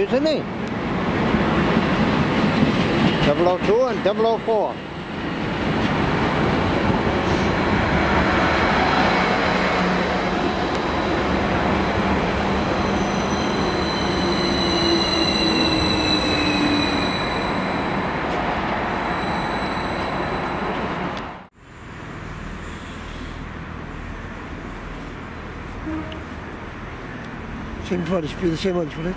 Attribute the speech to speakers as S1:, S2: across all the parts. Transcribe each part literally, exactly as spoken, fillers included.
S1: is, isn't he? double oh two and double oh four.
S2: Same product, be the same ones, will it?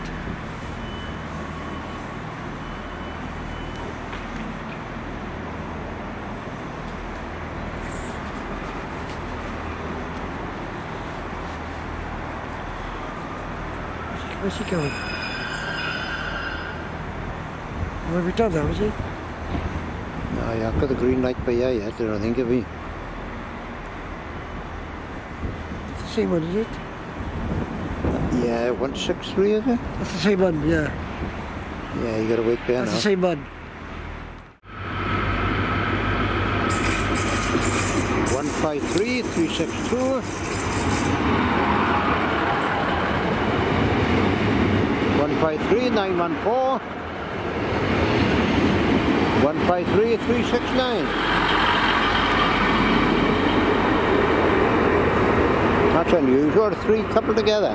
S2: Where's he going? Where have we done that, was he?
S1: No, yeah, I've got the green light by here yet, I don't think of he.
S2: It's the same one, is it?
S1: Yeah, one six three, is it?
S2: That's the same one, yeah.
S1: Yeah, you gotta wait there now.
S2: That's the same one.
S1: one five three, three six two. one five three, nine one four. one five three, three six nine. That's unusual, three coupled together.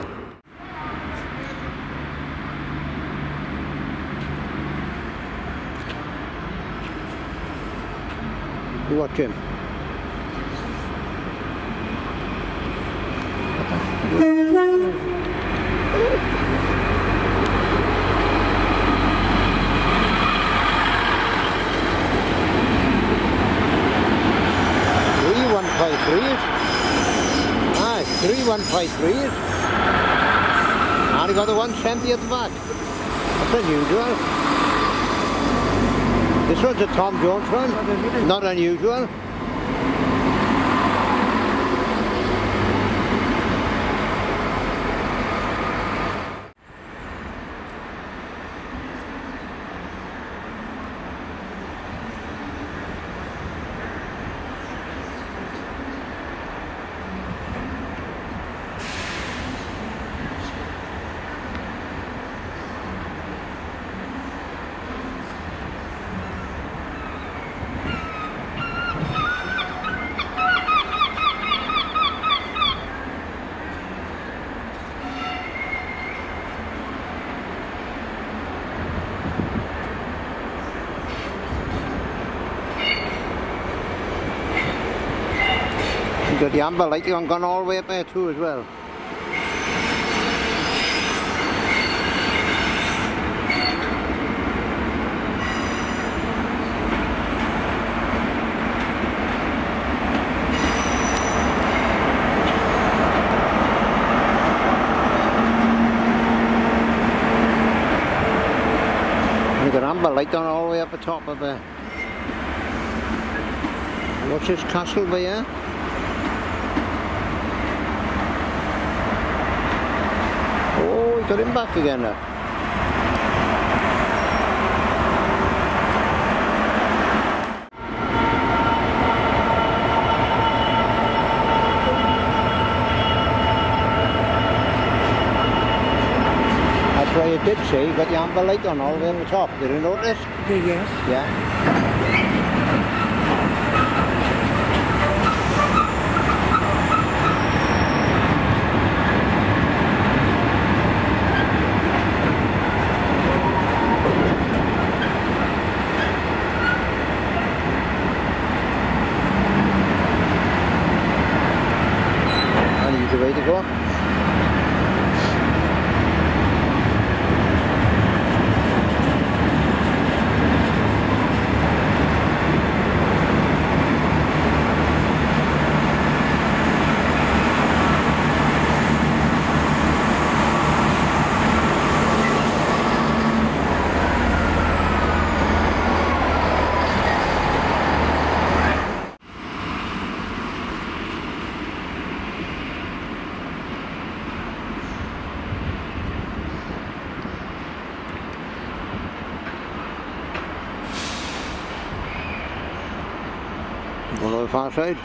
S1: You watch him. Three one five threes. Ah, three one five threes. And he got the one seventy at the back. That's unusual. This one's a Tom Jones one, not unusual. You've got the amber light on gone all the way up there too as well. You've got amber light on all the way up the top of there. What's this castle by here? Oh, he got him back again now. That's why you did say you got the amber light on all the way on the top. Did you notice?
S2: Yes.
S1: Yeah. The way to go. Going on the far side.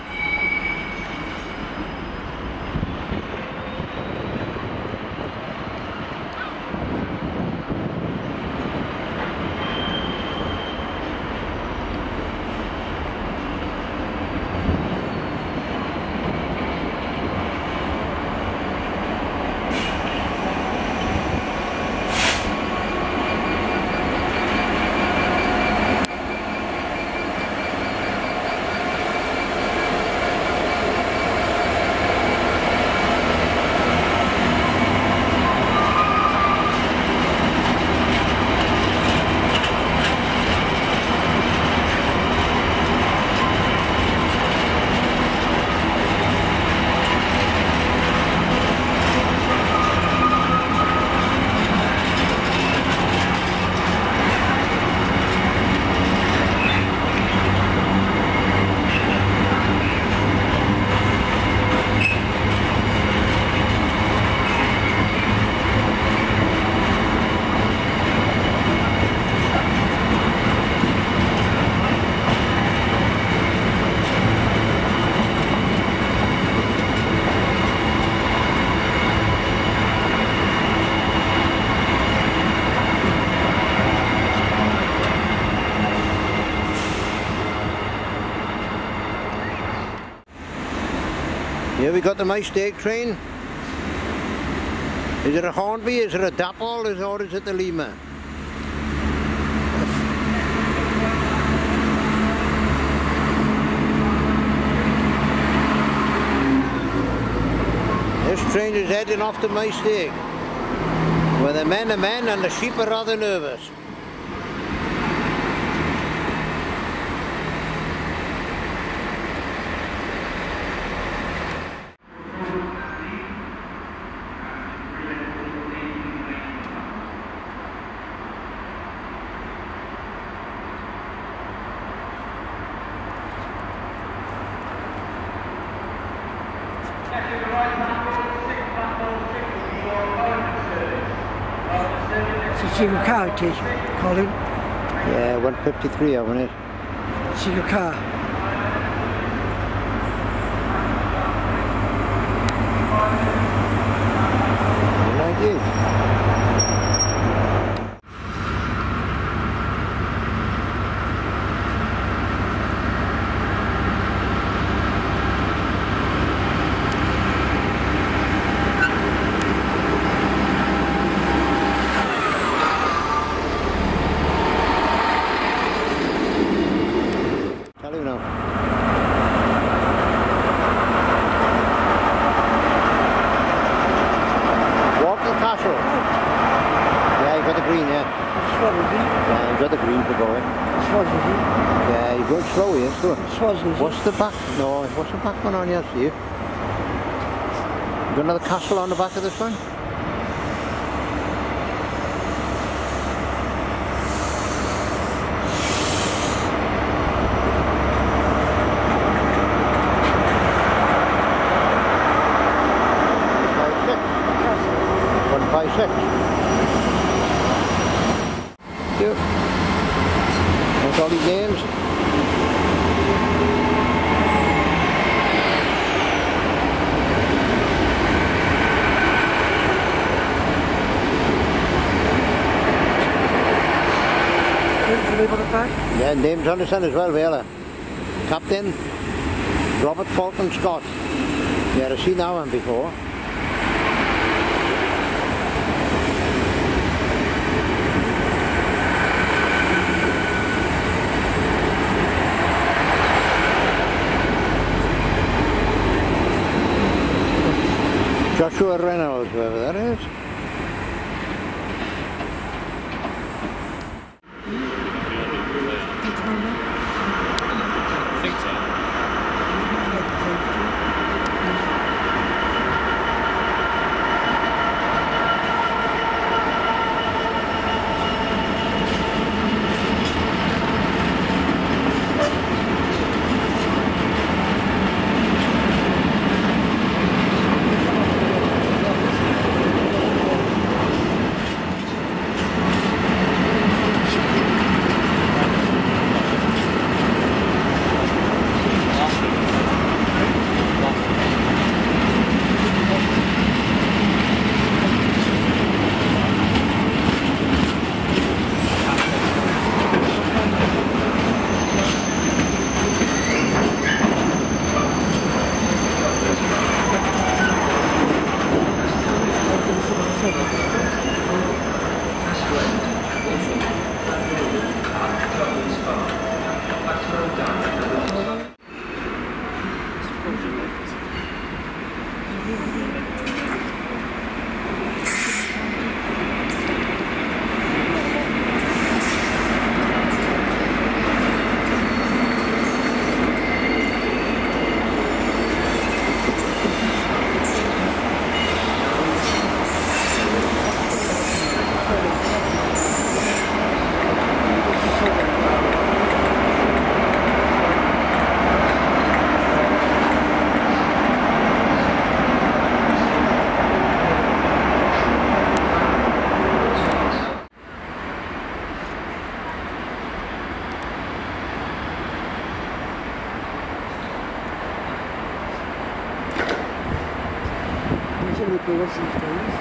S1: Here we got the mistake train. Is it a Hornby, is it a Dapple, is, or is it the Lima? This train is heading off to mistake, where the men are men and the sheep are rather nervous.
S2: It's a single car it is, Colin.
S1: Yeah, one fifty-three I want it.
S2: Single car.
S1: You like it? Yeah, you've got the green for going.
S2: Swansea.
S1: Yeah, you're going slow here, so.
S2: Swansea.
S1: What's the back? No, what's the back one on here, see? You got another castle on the back of this one? one five six. Yep. That's all these names. Yeah, names on the sun as well, Vela. Captain Robert Fulton Scott. Yeah, I've seen that one before. Joshua Reynolds, whoever that is.
S3: I think so.
S2: What's these things?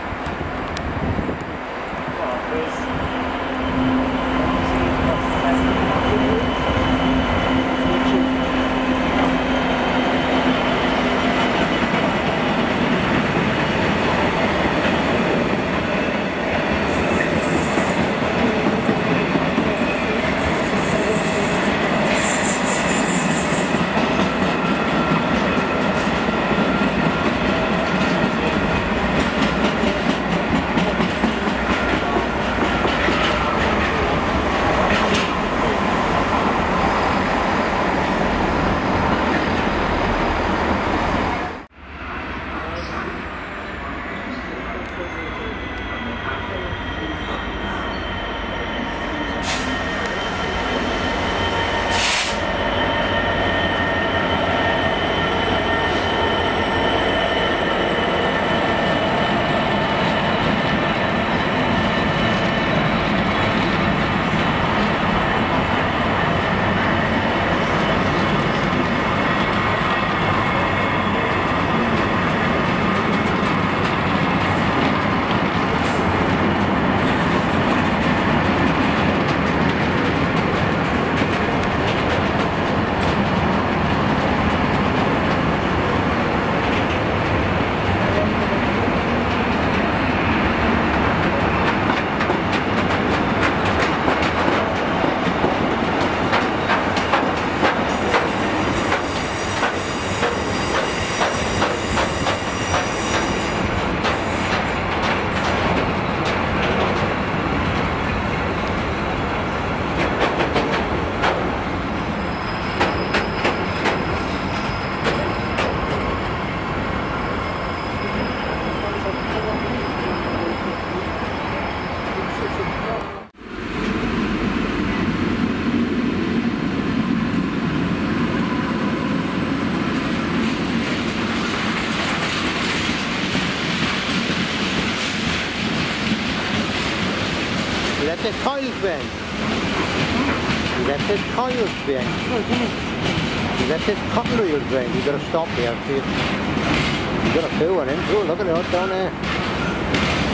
S1: left his coils behind.
S2: Oh, didn't he?
S1: He left his cotton reels behind. You've got to stop here. See it. You've got a few one in too. Look at it down there.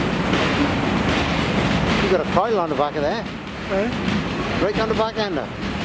S1: You've got a coil on the back of there.
S2: Eh?
S1: Right on the back end there.